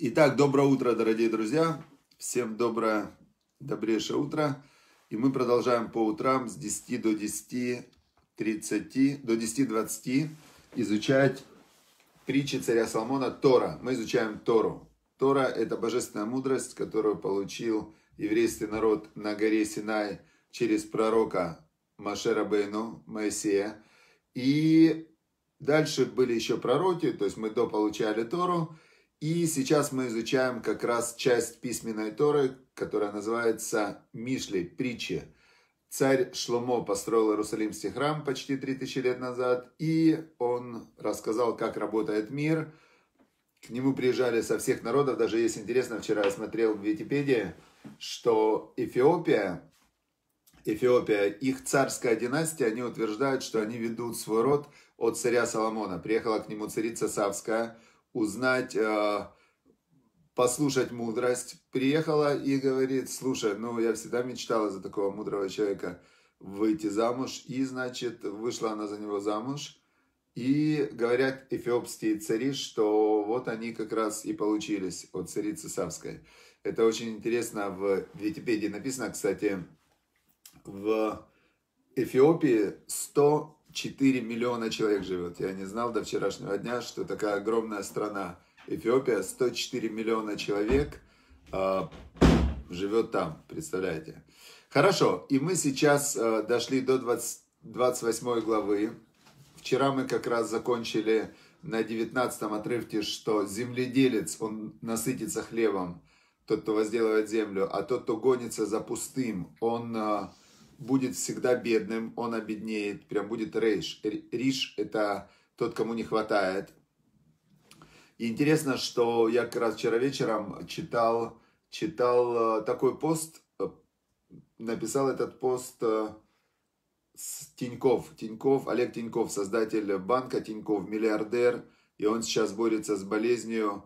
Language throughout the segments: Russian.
Итак, доброе утро, дорогие друзья. Всем добрейшее утро. И мы продолжаем по утрам с 10 до 10:30, до 10:20 изучать притчи царя Соломона Тора. Мы изучаем Тору. Тора – это божественная мудрость, которую получил еврейский народ на горе Синай через пророка Моше Рабейну, Моисея. И дальше были еще пророки, то есть мы дополучали Тору. И сейчас мы изучаем как раз часть письменной Торы, которая называется Мишли, притчи. Царь Шломо построил Иерусалимский храм почти 3000 лет назад, и он рассказал, как работает мир. К нему приезжали со всех народов, даже есть интересно, вчера я смотрел в Википедии, что Эфиопия, их царская династия, они утверждают, что они ведут свой род от царя Соломона. Приехала к нему царица Савская, узнать, послушать мудрость. Приехала и говорит: слушай, я всегда мечтала за такого мудрого человека выйти замуж. И, значит, вышла она за него замуж. И говорят эфиопские цари, что вот они как раз и получились от царицы Савской. Это очень интересно, в Википедии написано, кстати, в Эфиопии 104 миллиона человек живет. Я не знал до вчерашнего дня, что такая огромная страна Эфиопия, 104 миллиона человек живет там, представляете. Хорошо, и мы сейчас дошли до 28 главы. Вчера мы как раз закончили на 19 отрывке, что земледелец, он насытится хлебом, тот, кто возделывает землю, а тот, кто гонится за пустым, он будет всегда бедным, он обеднеет, прям будет рейш. Риш – это тот, кому не хватает. И интересно, что я как раз вчера вечером читал такой пост, написал этот пост Тиньков, Олег Тиньков, создатель банка Тиньков, миллиардер, и он сейчас борется с болезнью,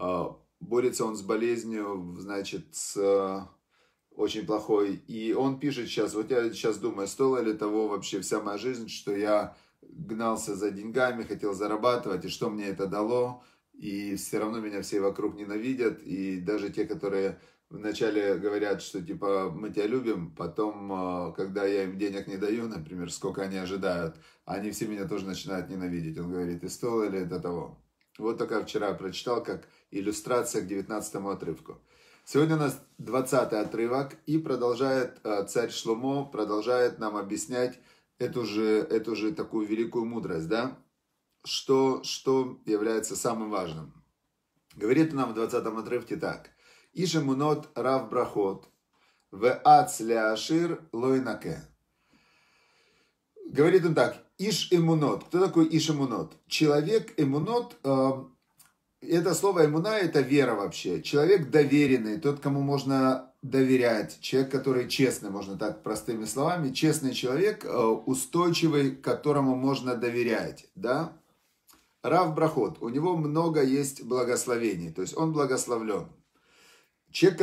значит, с очень плохой. И он пишет сейчас, вот я сейчас думаю, стоило ли того вообще вся моя жизнь, что я гнался за деньгами, хотел зарабатывать, и что мне это дало, и все равно меня все вокруг ненавидят, и даже те, которые вначале говорят, что типа мы тебя любим, потом, когда я им денег не даю, например, сколько они ожидают, они все меня тоже начинают ненавидеть. Он говорит: и стоило ли это того? Вот только вчера прочитал, как иллюстрация к 19 отрывку. Сегодня у нас 20 отрывок, и продолжает царь Шломо, продолжает нам объяснять эту же такую великую мудрость, да? Что является самым важным. Говорит нам в 20 отрывке так. Иш эмунот рав брахот, веац леашир лойнаке. Говорит он так. Иш эмунот. Кто такой иш эмунот? Человек эмунот. Это слово эмуна – это вера вообще. Человек доверенный, тот, кому можно доверять. Человек, который честный, можно так простыми словами. Честный человек, устойчивый, которому можно доверять. Да? Рав брахот. У него много есть благословений. То есть он благословлен. Человек,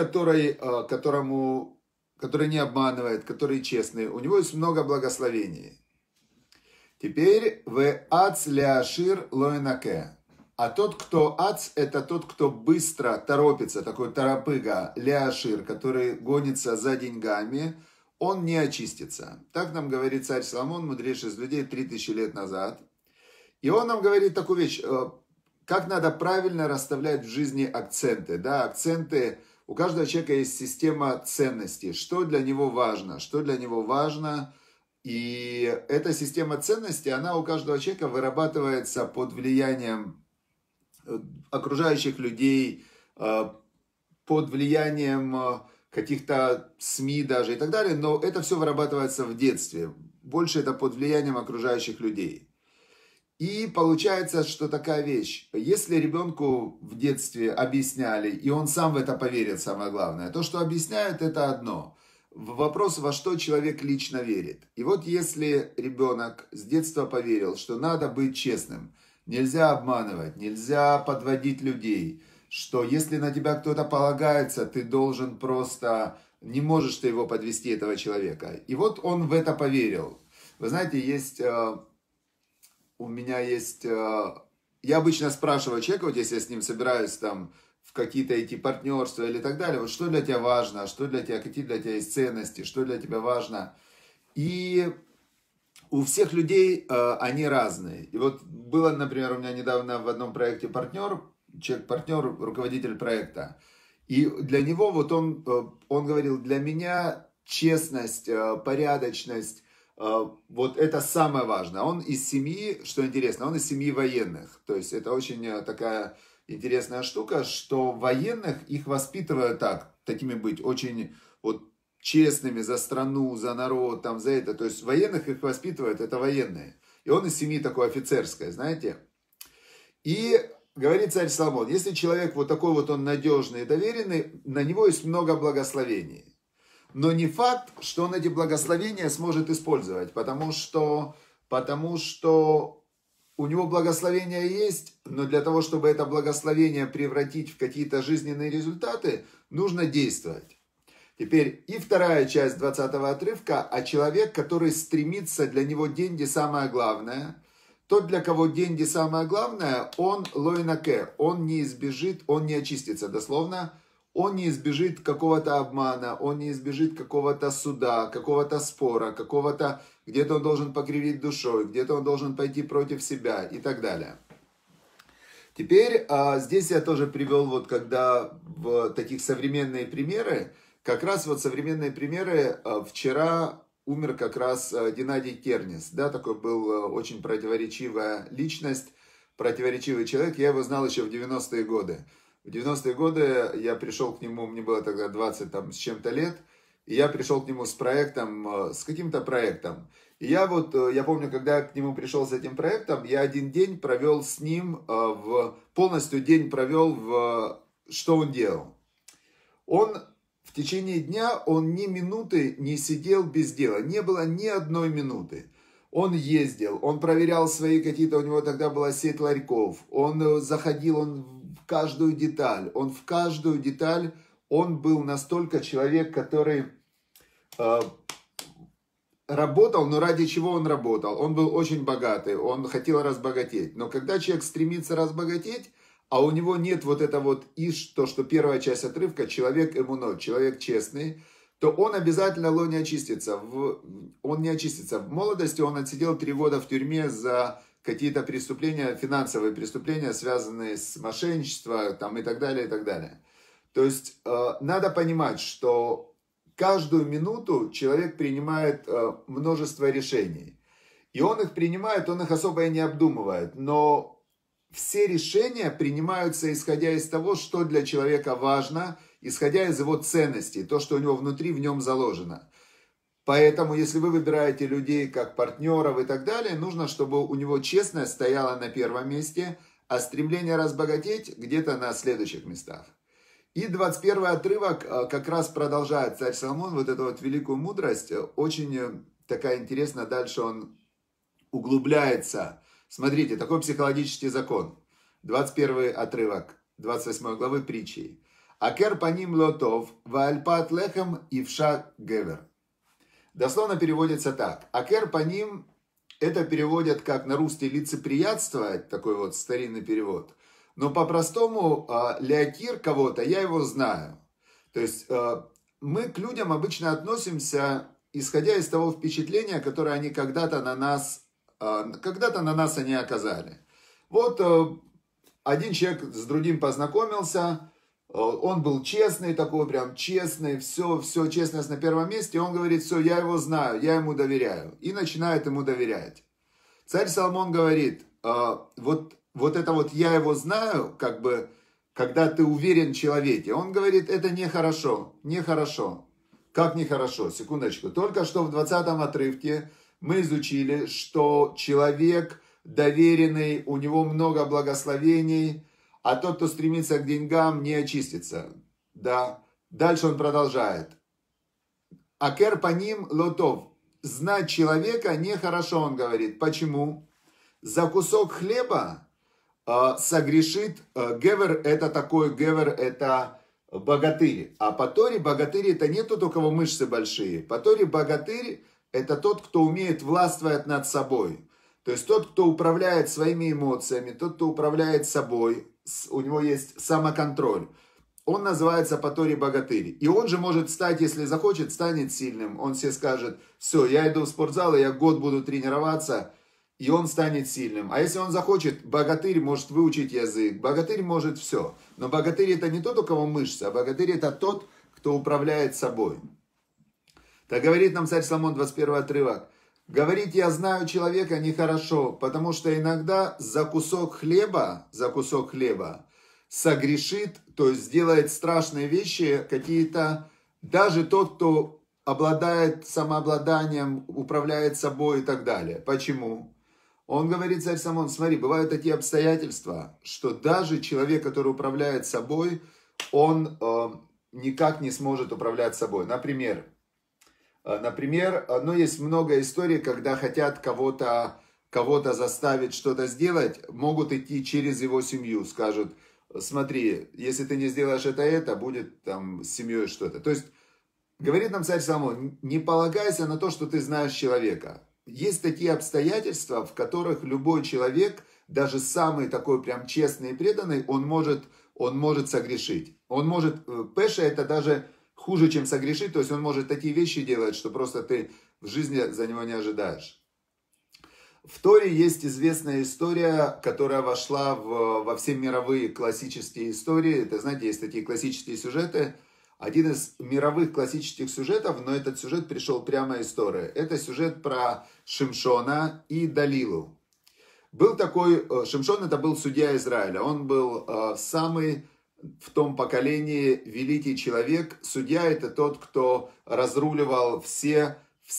который не обманывает, который честный. У него есть много благословений. Теперь в ац ляшир лойнаке. А тот, кто ац, это тот, кто быстро торопится, такой торопыга, ляшир, который гонится за деньгами, он не очистится. Так нам говорит царь Соломон, мудрейший из людей, 3000 лет назад. И он нам говорит такую вещь, как надо правильно расставлять в жизни акценты. Да, акценты, у каждого человека есть система ценностей, что для него важно, И эта система ценностей, она у каждого человека вырабатывается под влиянием окружающих людей, под влиянием каких-то СМИ даже и так далее, но это все вырабатывается в детстве. Больше это под влиянием окружающих людей. И получается, что такая вещь, если ребенку в детстве объясняли, и он сам в это поверит, самое главное, то, что объясняют, это одно. Вопрос, во что человек лично верит. И вот если ребенок с детства поверил, что надо быть честным, нельзя обманывать, нельзя подводить людей, что если на тебя кто-то полагается, ты должен просто, не можешь ты его подвести, этого человека. И вот он в это поверил. Вы знаете, у меня есть Я обычно спрашиваю человека, вот если я с ним собираюсь там в какие-то эти партнерства или так далее. Вот что для тебя важно, что для тебя, какие для тебя есть ценности, что для тебя важно. И у всех людей они разные. И вот было, например, у меня недавно в одном проекте партнер, человек-партнер, руководитель проекта. И для него вот он говорил, для меня честность, порядочность, вот это самое важное. Он из семьи, что интересно, он из семьи военных. То есть это очень такая интересная штука, что военных их воспитывают такими быть, очень вот честными за страну, за народ, там, за это. То есть военных их воспитывают, это военные. И он из семьи такой офицерской, знаете. И говорит царь Соломон, если человек вот такой вот он надежный и доверенный, на него есть много благословений. Но не факт, что он эти благословения сможет использовать, потому что у него благословения есть, но для того, чтобы это благословение превратить в какие-то жизненные результаты, нужно действовать. Теперь и вторая часть 20-го отрывка, а человек, который стремится, для него деньги самое главное. Тот, для кого деньги самое главное, он лойнаке, он не избежит, он не очистится, дословно. Он не избежит какого-то обмана, он не избежит какого-то суда, какого-то спора, какого-то, где-то он должен покривить душой, где-то он должен пойти против себя и так далее. Теперь здесь я тоже привел, вот когда в таких современные примеры, как раз вот современные примеры, вчера умер как раз Геннадий Кернес, да, такой был очень противоречивая личность, противоречивый человек, я его знал еще в 90-е годы. В 90-е годы я пришел к нему, мне было тогда 20 там, с чем-то лет, и я пришел к нему с проектом, с каким-то проектом. И я помню, когда я к нему пришел с этим проектом, я один день провел с ним, полностью день провел что он делал. Он в течение дня, он ни минуты не сидел без дела, не было ни одной минуты. Он ездил, он проверял свои какие-то, у него тогда была сеть ларьков, он заходил, в каждую деталь, он был настолько человек, который работал, но ради чего он работал? Он был очень богатый, он хотел разбогатеть. Но когда человек стремится разбогатеть, а у него нет вот это вот то, что первая часть отрывка, человек эмуно, человек честный, то он обязательно не очистится. Он не очистится. В молодости он отсидел 3 года в тюрьме за какие-то преступления, финансовые преступления, связанные с мошенничеством там, и так далее, и так далее. То есть надо понимать, что каждую минуту человек принимает множество решений. И он их принимает, он их особо и не обдумывает. Но все решения принимаются исходя из того, что для человека важно, исходя из его ценностей, то, что у него внутри, в нем заложено. Поэтому, если вы выбираете людей как партнеров и так далее, нужно, чтобы у него честность стояла на первом месте, а стремление разбогатеть где-то на следующих местах. И 21 отрывок как раз продолжает царь Соломон вот эту вот великую мудрость. Очень такая интересная, дальше он углубляется. Смотрите, такой психологический закон. 21 отрывок 28 главы притчи. Акер паним лотов, ваальпат лехем ивша гевер. Дословно переводится так. Акер паним, это переводят как на русский лицеприятствовать, такой вот старинный перевод. Но по-простому леокир кого-то, я его знаю. То есть мы к людям обычно относимся, исходя из того впечатления, которое они когда-то на нас они оказали. Вот один человек с другим познакомился, он был честный, такой прям честный, все честность на первом месте. Он говорит, все, я его знаю, я ему доверяю. И начинает ему доверять. Царь Соломон говорит, вот это вот я его знаю, как бы, когда ты уверен в человеке. Он говорит, это нехорошо, нехорошо. Как нехорошо? Секундочку. Только что в 20-м отрывке мы изучили, что человек доверенный, у него много благословений, а тот, кто стремится к деньгам, не очистится. Да. Дальше он продолжает. Акер паним лотов. Знать человека нехорошо, он говорит. Почему? За кусок хлеба согрешит. Гевер это богатырь. А по Торе богатырь это не тот, у кого мышцы большие. По Торе богатырь это тот, кто умеет властвовать над собой. То есть тот, кто управляет своими эмоциями, тот, кто управляет собой. у него есть самоконтроль. Он называется по Торе богатырь. И он же может стать, если захочет, станет сильным. Он себе скажет: все, я иду в спортзал, и я год буду тренироваться, и он станет сильным. А если он захочет, богатырь может выучить язык, богатырь может все. Но богатырь это не тот, у кого мышцы, а богатырь это тот, кто управляет собой. Так говорит нам царь Соломон, 21 отрывок. Говорить: я знаю человека нехорошо, потому что иногда за кусок хлеба согрешит, то есть сделает страшные вещи какие-то, даже тот, кто обладает самообладанием, управляет собой и так далее. Почему? Он говорит, царь Соломон: смотри, бывают такие обстоятельства, что даже человек, который управляет собой, он никак не сможет управлять собой. Например, есть много историй, когда хотят кого-то заставить что-то сделать, могут идти через его семью, скажут: смотри, если ты не сделаешь это, будет там с семьей что-то. То есть, говорит нам царь Соломон, не полагайся на то, что ты знаешь человека. Есть такие обстоятельства, в которых любой человек, даже самый такой прям честный и преданный, он может согрешить. Пеша это даже хуже, чем согрешить, то есть он может такие вещи делать, что просто ты в жизни за него не ожидаешь. В Торе есть известная история, которая вошла во все мировые классические истории. Это, знаете, есть такие классические сюжеты. Один из мировых классических сюжетов, но этот сюжет пришел прямо из Торы. Это сюжет про Шимшона и Далилу. Был такой, Шимшон это был судья Израиля. Он был самый в том поколении великий человек. Судья это тот, кто разруливал все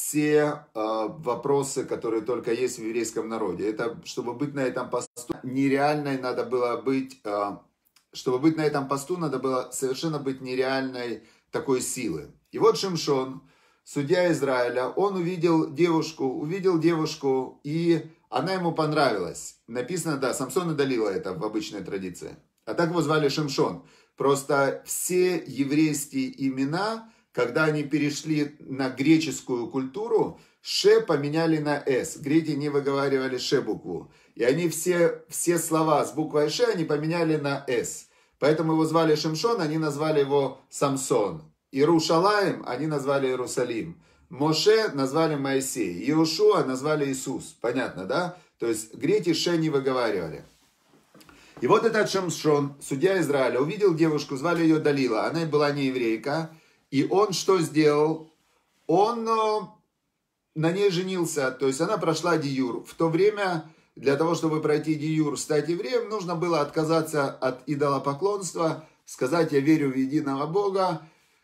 вопросы, которые только есть в еврейском народе. Это, чтобы быть на этом посту, нереальной надо было быть, чтобы быть на этом посту, надо было совершенно быть нереальной такой силы. И вот Шимшон, судья Израиля, он увидел девушку, и она ему понравилась. Написано, да, Самсон и Далила, это в обычной традиции. А так его звали Шимшон. Просто все еврейские имена, когда они перешли на греческую культуру, ше поменяли на с. Греки не выговаривали ше букву. И они все слова с буквой ше они поменяли на с. Поэтому его звали Шимшон, они назвали его Самсон. Иерушалаим они назвали Иерусалим. Моше назвали Моисей. Иешуа назвали Иисус. Понятно, да? То есть греки ше не выговаривали. И вот этот Шимшон, судья Израиля, увидел девушку, звали ее Далила. Она была не еврейка. И он что сделал? Он на ней женился. То есть она прошла диюр. В то время для того, чтобы пройти диюр, стать евреем, нужно было отказаться от идолопоклонства, сказать: я верю в единого Бога.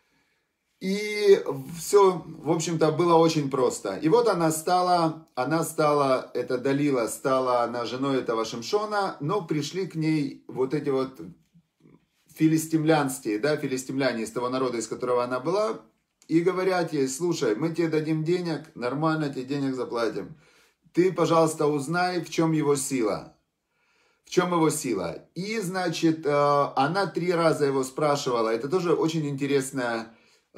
И все, в общем-то, было очень просто. И вот она стала, эта Далила стала она женой этого Шимшона, но пришли к ней вот эти вот филистимляне из того народа, из которого она была, и говорят ей: слушай, мы тебе дадим денег, нормально тебе денег заплатим. Ты, пожалуйста, узнай, в чем его сила. В чем его сила. И, значит, она 3 раза его спрашивала. Это тоже очень интересная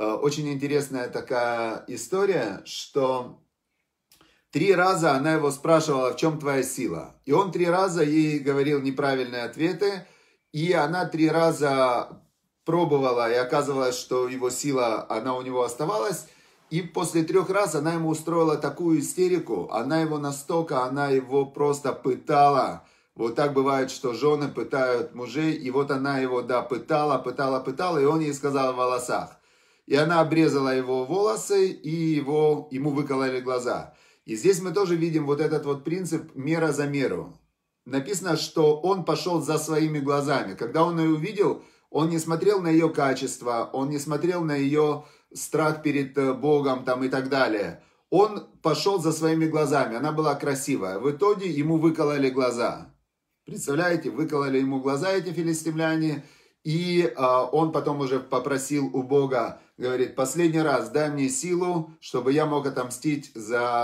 такая история, что 3 раза она его спрашивала: в чем твоя сила. И он 3 раза ей говорил неправильные ответы. И она 3 раза пробовала, и оказывалось, что его сила, она у него оставалась. И после 3 раз она ему устроила такую истерику, она его просто пытала. Вот так бывает, что жены пытают мужей, и вот она его, пытала, и он ей сказал в волосах. И она обрезала его волосы, и ему выкололи глаза. И здесь мы тоже видим вот этот вот принцип мера за меру. Написано, что он пошел за своими глазами. Когда он ее увидел, он не смотрел на ее качество, он не смотрел на ее страх перед Богом там, и так далее. Он пошел за своими глазами. Она была красивая. В итоге ему выкололи глаза. Представляете, выкололи ему глаза эти филистимляне. И он потом уже попросил у Бога, говорит: последний раз дай мне силу, чтобы я мог отомстить.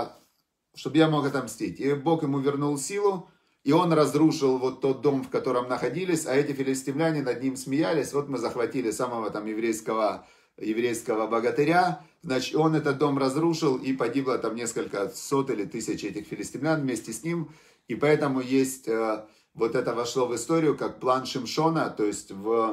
И Бог ему вернул силу. И он разрушил вот тот дом, в котором находились, а эти филистимляне над ним смеялись. Вот мы захватили самого там еврейского богатыря. Значит, он этот дом разрушил, и погибло там несколько сот или тысяч этих филистимлян вместе с ним. И поэтому есть вот это вошло в историю как план Шимшона, то есть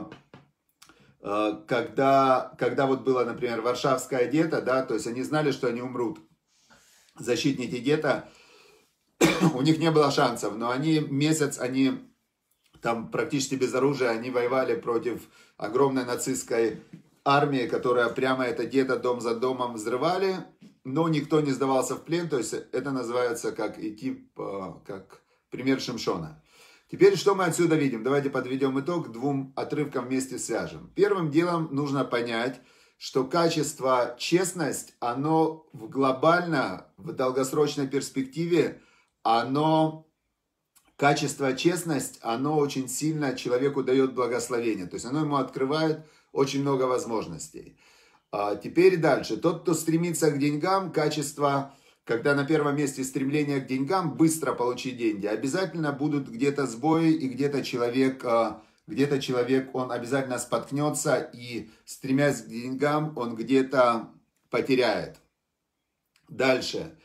когда вот было, например, Варшавское гетто, да, то есть они знали, что они умрут. Защитники гетто, у них не было шансов, но месяц, они там практически без оружия, они воевали против огромной нацистской армии, которая прямо это гетто дом за домом взрывали, но никто не сдавался в плен, то есть это называется как пример Шимшона. Теперь что мы отсюда видим? Давайте подведем итог, двум отрывкам вместе свяжем. Первым делом нужно понять, что качество честность, оно глобально, в долгосрочной перспективе, качество честность, оно очень сильно человеку дает благословение. То есть оно ему открывает очень много возможностей. Теперь дальше. Тот, кто стремится к деньгам, качество, когда на первом месте стремление к деньгам, быстро получить деньги, обязательно будут где-то сбои, и где-то человек, он обязательно споткнется, и стремясь к деньгам, он где-то потеряет. Дальше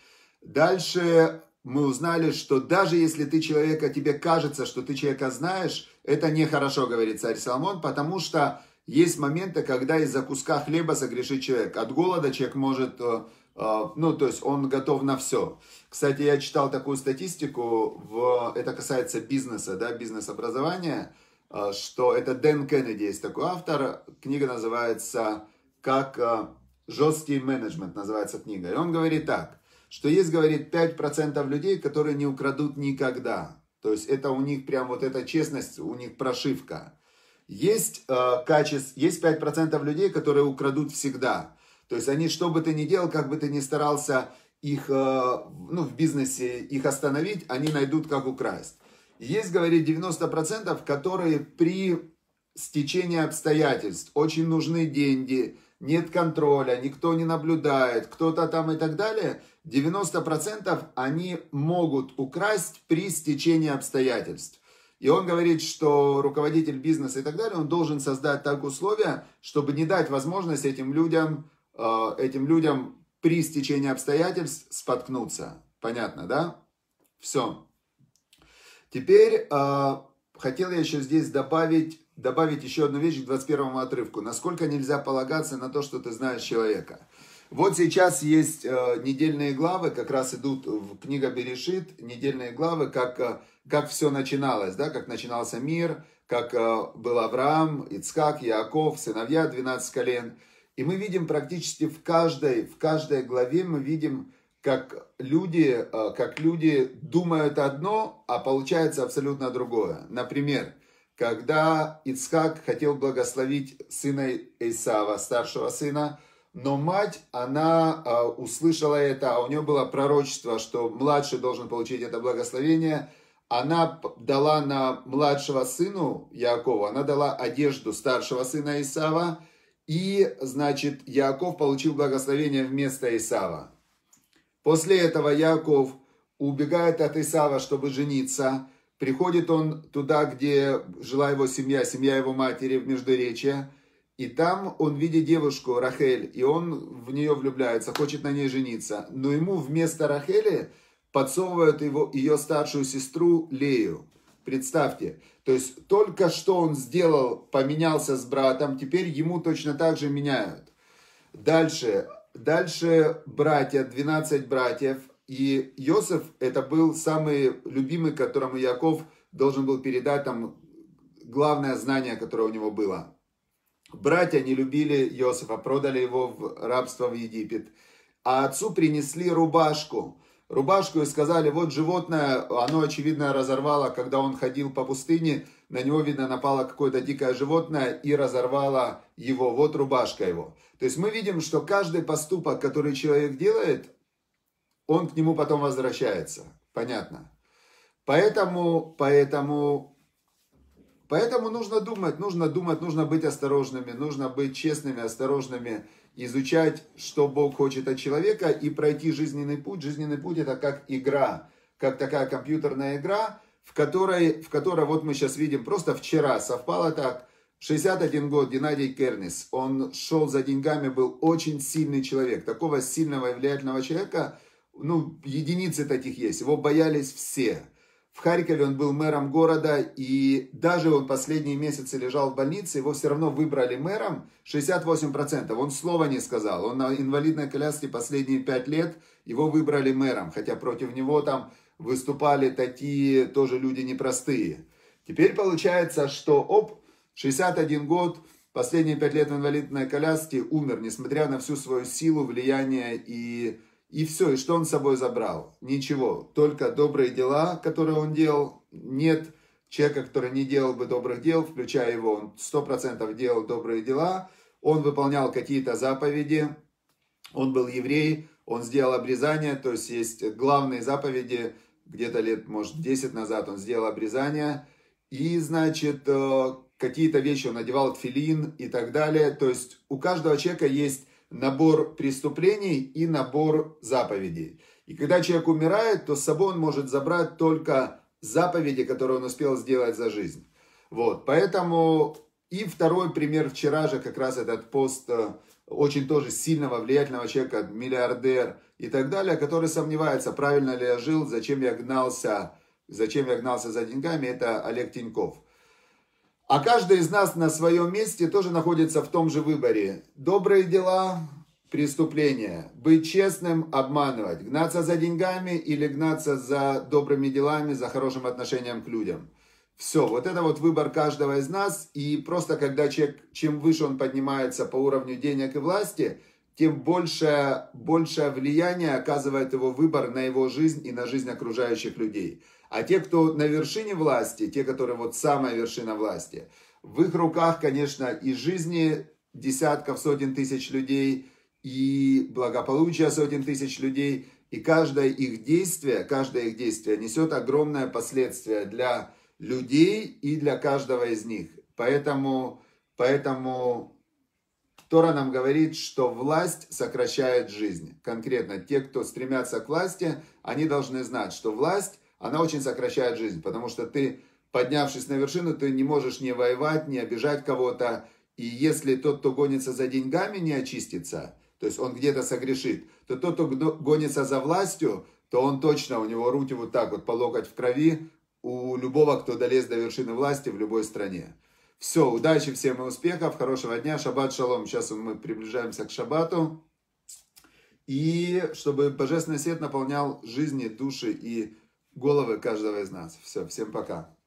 мы узнали, что даже если тебе кажется, что ты человека знаешь, это нехорошо, говорит царь Соломон, потому что есть моменты, когда из-за куска хлеба согрешит человек. От голода человек может, то есть он готов на все. Кстати, я читал такую статистику, это касается бизнеса, да, бизнес-образования, что это Дэн Кеннеди, есть такой автор, книга называется «Жесткий менеджмент», называется книга. И он говорит так, что есть, говорит, 5% людей, которые не украдут никогда. То есть это у них прям вот эта честность, у них прошивка. Есть 5% людей, которые украдут всегда. То есть они, что бы ты ни делал, как бы ты ни старался их, в бизнесе их остановить, они найдут, как украсть. Есть, говорит, 90%, которые при стечении обстоятельств, очень нужны деньги, нет контроля, никто не наблюдает, кто-то там и так далее, 90% они могут украсть при стечении обстоятельств. И он говорит, что руководитель бизнеса и так далее, он должен создать так условия, чтобы не дать возможность этим людям при стечении обстоятельств споткнуться. Понятно, да? Все. Теперь хотел я еще здесь добавить еще одну вещь к 21 отрывку. Насколько нельзя полагаться на то, что ты знаешь человека. Вот сейчас есть недельные главы, как раз идут в книга Берешит, недельные главы, как все начиналось, да, как начинался мир, как был Авраам, Ицхак, Яаков, сыновья, 12 колен. И мы видим практически в каждой главе, мы видим, как люди думают одно, а получается абсолютно другое. Например, когда Ицхак хотел благословить сына Исава, старшего сына, но мать, она услышала это, а у нее было пророчество, что младший должен получить это благословение. Она дала на младшего сыну Яакова, она дала одежду старшего сына Исава, и, значит, Яаков получил благословение вместо Исава. После этого Яаков убегает от Исава, чтобы жениться. Приходит он туда, где жила его семья его матери в Междуречье. И там он видит девушку Рахель, и он в нее влюбляется, хочет на ней жениться. Но ему вместо Рахели подсовывают ее старшую сестру Лею. Представьте, то есть только что он сделал, поменялся с братом, теперь ему точно так же меняют. Дальше братья, 12 братьев, и Иосиф это был самый любимый, которому Яков должен был передать там главное знание, которое у него было. Братья не любили Иосифа, продали его в рабство в Египет, а отцу принесли рубашку и сказали, вот животное, оно очевидно разорвало, когда он ходил по пустыне, на него, видно, напало какое-то дикое животное и разорвало его, вот рубашка его. То есть мы видим, что каждый поступок, который человек делает, он к нему потом возвращается. Понятно? Поэтому нужно думать, нужно быть осторожными, нужно быть честными, осторожными, изучать, что Бог хочет от человека и пройти жизненный путь. Жизненный путь это как игра, как такая компьютерная игра, в которой вот мы сейчас видим, просто вчера совпало так, 61 год Геннадий Кернес, он шел за деньгами, был очень сильный человек, такого сильного и влиятельного человека, единицы таких есть, его боялись все. В Харькове он был мэром города, и даже он последние месяцы лежал в больнице, его все равно выбрали мэром 68%. Он слова не сказал. Он на инвалидной коляске последние 5 лет, его выбрали мэром. Хотя против него там выступали такие тоже люди непростые. Теперь получается, что 61 год, последние 5 лет в инвалидной коляске, умер, несмотря на всю свою силу, влияние и все, и что он с собой забрал? Ничего, только добрые дела, которые он делал. Нет человека, который не делал бы добрых дел, включая его. Он 100% делал добрые дела. Он выполнял какие-то заповеди. Он был еврей, он сделал обрезание. То есть есть главные заповеди. Где-то лет, может, 10 назад он сделал обрезание. И, значит, какие-то вещи он надевал, тфилин и так далее. То есть у каждого человека есть набор преступлений и набор заповедей. И когда человек умирает, то с собой он может забрать только заповеди, которые он успел сделать за жизнь. Вот, поэтому и второй пример вчера же, как раз этот пост очень тоже сильного, влиятельного человека, миллиардер и так далее, который сомневается, правильно ли я жил, зачем я гнался за деньгами, это Олег Тиньков. А каждый из нас на своем месте тоже находится в том же выборе. Добрые дела, преступления. Быть честным, обманывать. Гнаться за деньгами или гнаться за добрыми делами, за хорошим отношением к людям. Все, вот это вот выбор каждого из нас. И просто когда человек, чем выше он поднимается по уровню денег и власти, тем большее влияние оказывает его выбор на его жизнь и на жизнь окружающих людей. А те, кто на вершине власти, те, которые вот самая вершина власти, в их руках, конечно, и жизни десятков, сотен тысяч людей, и благополучие сотен тысяч людей, и каждое их действие несет огромное последствие для людей и для каждого из них. Поэтому Тора нам говорит, что власть сокращает жизнь. Конкретно те, кто стремятся к власти, они должны знать, что власть, она очень сокращает жизнь, потому что ты, поднявшись на вершину, ты не можешь не воевать, не обижать кого-то. И если тот, кто гонится за деньгами, не очистится, то есть он где-то согрешит, то тот, кто гонится за властью, то он точно, у него руки вот так вот по локоть в крови, у любого, кто долез до вершины власти в любой стране. Все, удачи всем и успехов, хорошего дня, шаббат шалом. Сейчас мы приближаемся к шаббату. И чтобы божественный свет наполнял жизни, души и головы каждого из нас. Все, всем пока.